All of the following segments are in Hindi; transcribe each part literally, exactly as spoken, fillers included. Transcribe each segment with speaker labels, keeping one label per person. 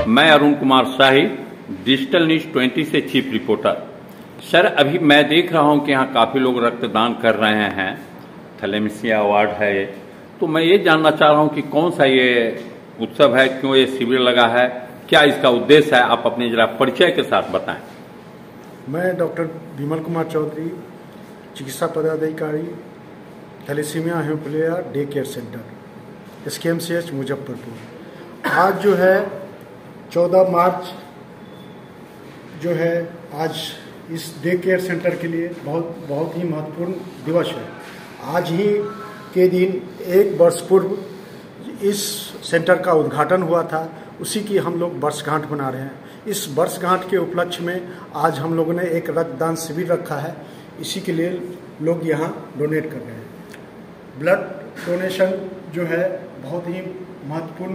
Speaker 1: मैं Arun Kumar Shahi, digital news twenty से चीफ रिपोर्टर। सर, अभी मैं देख रहा हूं कि यहाँ काफ़ी लोग रक्तदान कर रहे हैं, थैलेमीसिया अवार्ड है, तो मैं ये जानना चाह रहा हूं कि कौन सा ये उत्सव है, क्यों ये शिविर लगा है, क्या इसका उद्देश्य है, आप अपने जरा परिचय के साथ बताएं।
Speaker 2: मैं डॉक्टर विमल कुमार चौधरी, चिकित्सा पदाधिकारी, thalassemia haemophilia day care centre, S K M C H Muzaffarpur. आज जो है चौदह मार्च जो है, आज इस डे केयर सेंटर के लिए बहुत बहुत ही महत्वपूर्ण दिवस है। आज ही के दिन एक वर्ष पूर्व इस सेंटर का उद्घाटन हुआ था, उसी की हम लोग वर्षगांठ मना रहे हैं। इस वर्षगांठ के उपलक्ष्य में आज हम लोगों ने एक रक्तदान शिविर रखा है, इसी के लिए लोग यहाँ डोनेट कर रहे हैं। ब्लड डोनेशन जो है बहुत ही महत्वपूर्ण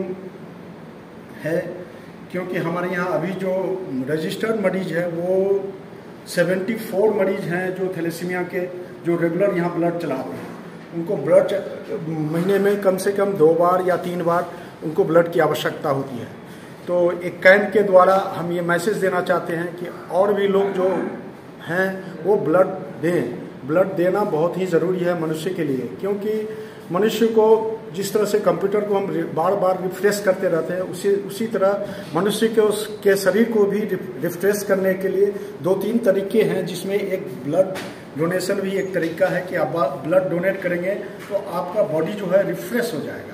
Speaker 2: है, क्योंकि हमारे यहाँ अभी जो रजिस्टर्ड मरीज है वो चौहत्तर मरीज हैं जो थैलेसीमिया के, जो रेगुलर यहाँ ब्लड चलाते हैं। उनको ब्लड महीने में कम से कम दो बार या तीन बार उनको ब्लड की आवश्यकता होती है। तो एक कैंप के द्वारा हम ये मैसेज देना चाहते हैं कि और भी लोग जो हैं वो ब्लड दें। ब्लड देना बहुत ही ज़रूरी है मनुष्य के लिए, क्योंकि मनुष्य को जिस तरह से कंप्यूटर को हम बार बार रिफ्रेश करते रहते हैं, उसी उसी तरह मनुष्य के उसके शरीर को भी रिफ्रेश करने के लिए दो तीन तरीके हैं, जिसमें एक ब्लड डोनेशन भी एक तरीका है कि आप ब्लड डोनेट करेंगे तो आपका बॉडी जो है रिफ्रेश हो जाएगा।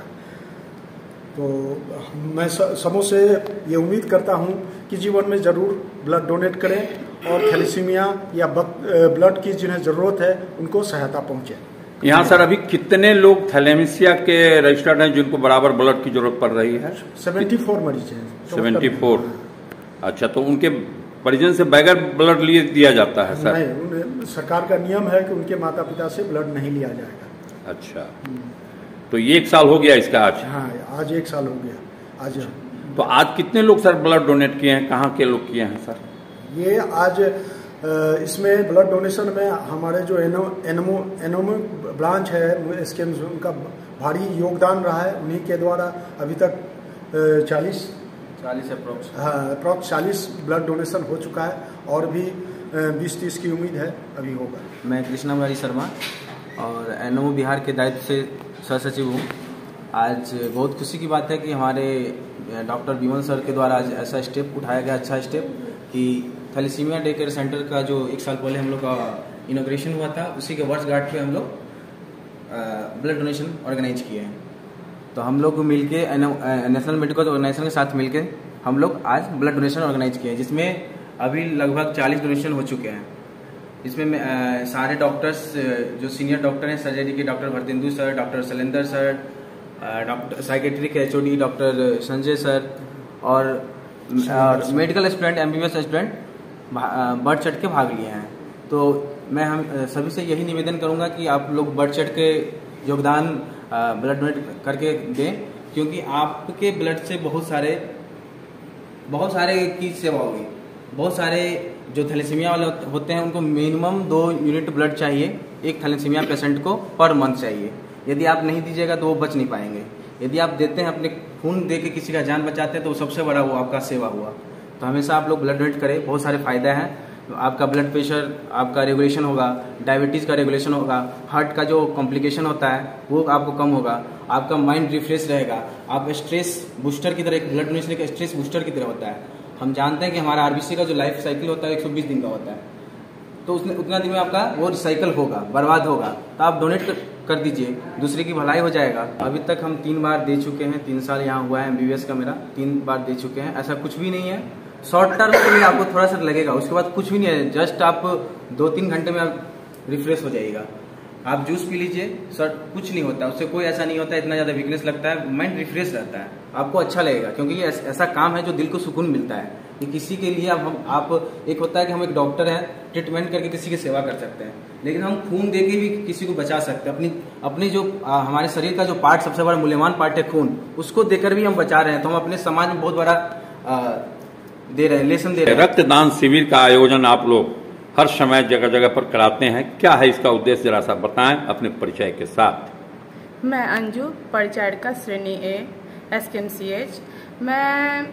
Speaker 2: तो मैं समूह से ये उम्मीद करता हूँ कि जीवन में ज़रूर ब्लड डोनेट करें और थैलेसीमिया या ब्लड की जिन्हें ज़रूरत है उनको सहायता पहुँचे।
Speaker 1: यहाँ सर अभी कितने लोग थैलेमीसिया के रजिस्टर्ड हैं जिनको बराबर ब्लड की जरूरत पड़ रही है?
Speaker 2: चौहत्तर मरीज हैं।
Speaker 1: चौहत्तर। अच्छा, तो उनके परिजन से बगैर ब्लड लिए दिया जाता है सर?
Speaker 2: नहीं, सरकार का नियम है कि उनके माता पिता से ब्लड नहीं लिया जाएगा।
Speaker 1: अच्छा, तो ये एक साल हो गया इसका आज?
Speaker 2: हाँ, आज एक साल हो गया आज।
Speaker 1: तो आज कितने लोग सर ब्लड डोनेट किए हैं, कहाँ के लोग किए हैं सर?
Speaker 2: ये आज इसमें ब्लड डोनेशन में हमारे जो एनो एनमो एनोमो ब्रांच है इसके, उनका भारी योगदान रहा है। उन्हीं के द्वारा अभी तक चालीस
Speaker 3: चालीस अप्रोक्स
Speaker 2: हाँ अप्रोक्स चालीस ब्लड डोनेशन हो चुका है और भी बीस तीस की उम्मीद है अभी होगा।
Speaker 3: मैं कृष्णा मुरारी शर्मा और एनओ बिहार के दायित्व से सह सचिव हूँ। आज बहुत खुशी की बात है कि हमारे डॉक्टर विमल सर के द्वारा आज ऐसा स्टेप उठाया गया, अच्छा स्टेप, कि थैलेसीमिया डे केयर सेंटर का जो एक साल पहले हम लोग का इनॉग्रेशन हुआ था, उसी के वर्षगांठ पे हम लोग ब्लड डोनेशन ऑर्गेनाइज किए हैं। तो हम लोग मिलके नेशनल मेडिकल ऑर्गेनाइजेशन के साथ मिलके हम लोग आज ब्लड डोनेशन ऑर्गेनाइज किए हैं, जिसमें अभी लगभग चालीस डोनेशन हो चुके हैं। इसमें आ, सारे डॉक्टर्स जो सीनियर डॉक्टर हैं, सर्जरी के doctor Bhartendu sir, doctor Shailendra sir, doctor psychiatric H O D doctor Sanjay sir और, और medical student, M B B S student बढ़ चढ़ के भाग लिए हैं। तो मैं हम सभी से यही निवेदन करूंगा कि आप लोग बढ़ चढ़ के योगदान ब्लड डोनेट करके दें, क्योंकि आपके ब्लड से बहुत सारे बहुत सारे की सेवा होगी। बहुत सारे जो थैलेसीमिया वाले होते हैं उनको मिनिमम दो यूनिट ब्लड चाहिए एक थैलेसीमिया पेशेंट को पर मंथ चाहिए। यदि आप नहीं दीजिएगा तो वो बच नहीं पाएंगे। यदि आप देते हैं, अपने खून दे के किसी का जान बचाते हैं, तो सबसे बड़ा वो आपका सेवा हुआ। तो हमेशा आप लोग ब्लड डोनेट करें, बहुत सारे फायदे हैं। आपका ब्लड प्रेशर आपका रेगुलेशन होगा, डायबिटीज़ का रेगुलेशन होगा, हार्ट का जो कॉम्प्लिकेशन होता है वो आपको कम होगा, आपका माइंड रिफ्रेश रहेगा, आप स्ट्रेस बूस्टर की तरह, एक ब्लड डोनेशन एक स्ट्रेस बूस्टर की तरह होता है। हम जानते हैं कि हमारा आरबीसी का जो लाइफ साइकिल होता है एक सौ बीस दिन का होता है, तो उसने उतना दिन में आपका वो रिसाइकल होगा, बर्बाद होगा। तो आप डोनेट कर, कर दीजिए, दूसरे की भलाई हो जाएगा। अभी तक हम तीन बार दे चुके हैं, तीन साल यहाँ हुआ है एम बी बी एस का मेरा, तीन बार दे चुके हैं। ऐसा कुछ भी नहीं है, शॉर्ट टर्म के लिए आपको थोड़ा सा लगेगा, उसके बाद कुछ भी नहीं है। जस्ट आप दो तीन घंटे में आप रिफ्रेश हो जाइएगा। आप जूस पी लीजिए, सर कुछ नहीं होता, उससे कोई ऐसा नहीं होता, इतना ज़्यादा वीकनेस लगता है, माइंड रिफ्रेश रहता है, आपको अच्छा लगेगा। क्योंकि ये ऐसा काम है जो दिल को सुकून मिलता है कि किसी के लिए हम आप एक होता है कि हम एक डॉक्टर हैं, ट्रीटमेंट करके किसी की सेवा कर सकते हैं, लेकिन हम खून दे के भी किसी को बचा सकते हैं। अपनी अपने जो आ, हमारे शरीर का जो पार्ट, सबसे बड़ा मूल्यवान पार्ट है खून, उसको देकर भी हम बचा रहे हैं। तो हम अपने समाज में बहुत बड़ा आ, दे रहे हैं, लेसन दे रहे हैं।
Speaker 1: रक्तदान शिविर का आयोजन आप लोग हर समय जगह जगह पर कराते हैं, क्या है इसका उद्देश्य, जरा सा बताएं अपने परिचय के साथ।
Speaker 4: मैं अंजू, परिचारिका श्रेणी A, S K M C H. मैं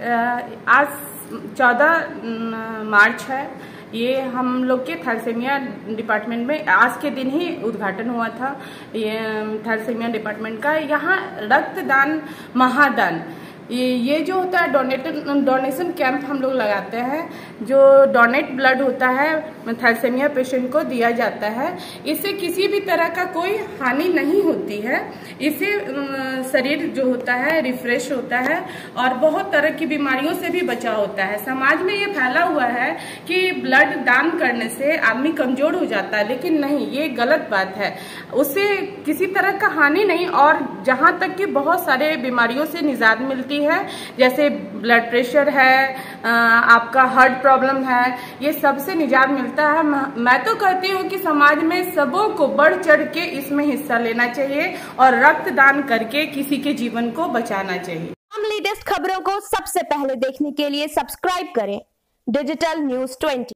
Speaker 4: आज चौदह मार्च है। ये हम लोग के थैलेसीमिया डिपार्टमेंट में आज के दिन ही उद्घाटन हुआ था ये थैलेसीमिया डिपार्टमेंट का। यहाँ रक्तदान महादान ये ये जो होता है डोनेटेड डोनेशन कैंप हम लोग लगाते हैं। जो डोनेट ब्लड होता है थैलेसीमिया पेशेंट को दिया जाता है। इससे किसी भी तरह का कोई हानि नहीं होती है। इससे शरीर जो होता है रिफ्रेश होता है और बहुत तरह की बीमारियों से भी बचाव होता है। समाज में ये फैला हुआ है कि ब्लड दान करने से आदमी कमजोर हो जाता है, लेकिन नहीं, ये गलत बात है। उससे किसी तरह का हानि नहीं और जहाँ तक कि बहुत सारे बीमारियों से निजात मिलती है, जैसे ब्लड प्रेशर है, आपका हार्ट प्रॉब्लम है, ये सबसे निजात मिलता है। मैं तो कहती हूँ कि समाज में सबों को बढ़ चढ़ के इसमें हिस्सा लेना चाहिए और रक्तदान करके किसी के जीवन को बचाना चाहिए।
Speaker 5: हम लेटेस्ट खबरों को सबसे पहले देखने के लिए सब्सक्राइब करें डिजिटल न्यूज ट्वेंटी।